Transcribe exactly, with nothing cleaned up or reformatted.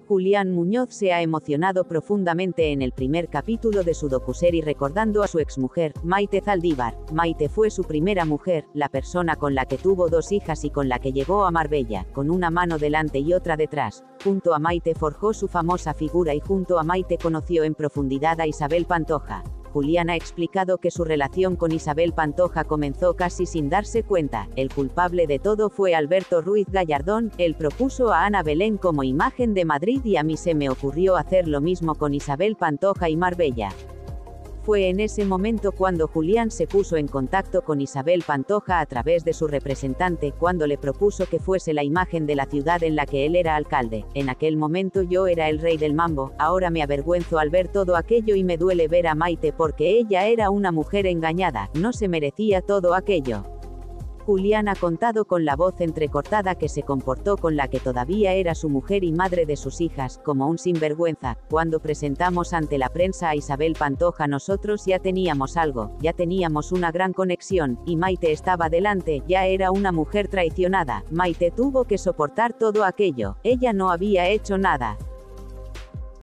Julián Muñoz se ha emocionado profundamente en el primer capítulo de su docuserie recordando a su exmujer, Maite Zaldívar. Maite fue su primera mujer, la persona con la que tuvo dos hijas y con la que llegó a Marbella, con una mano delante y otra detrás. Junto a Maite forjó su famosa figura y junto a Maite conoció en profundidad a Isabel Pantoja. Julián ha explicado que su relación con Isabel Pantoja comenzó casi sin darse cuenta. El culpable de todo fue Alberto Ruiz Gallardón. Él propuso a Ana Belén como imagen de Madrid y a mí se me ocurrió hacer lo mismo con Isabel Pantoja y Marbella. Fue en ese momento cuando Julián se puso en contacto con Isabel Pantoja a través de su representante, cuando le propuso que fuese la imagen de la ciudad en la que él era alcalde. En aquel momento yo era el rey del mambo, ahora me avergüenzo al ver todo aquello y me duele ver a Maite porque ella era una mujer engañada, no se merecía todo aquello. Julián ha contado con la voz entrecortada que se comportó con la que todavía era su mujer y madre de sus hijas, como un sinvergüenza. Cuando presentamos ante la prensa a Isabel Pantoja nosotros ya teníamos algo, ya teníamos una gran conexión, y Maite estaba delante, ya era una mujer traicionada. Maite tuvo que soportar todo aquello, ella no había hecho nada.